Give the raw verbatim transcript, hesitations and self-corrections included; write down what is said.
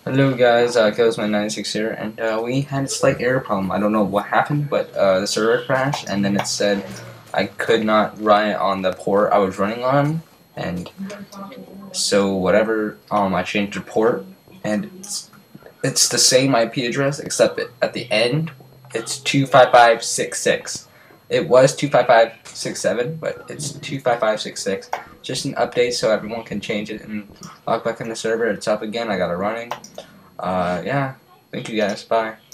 Hello guys, uh, Killsman ninety-six here, and uh, we had a slight error problem. I don't know what happened, but uh, the server crashed, and then it said I could not run it on the port I was running on, and so whatever, um, I changed the port, and it's, it's the same I P address, except it, at the end, it's two five five six six. It was two five five six seven, but it's two five five six six. Just an update so everyone can change it and log back in the server. It's up again. I got it running. Uh, yeah. Thank you guys. Bye.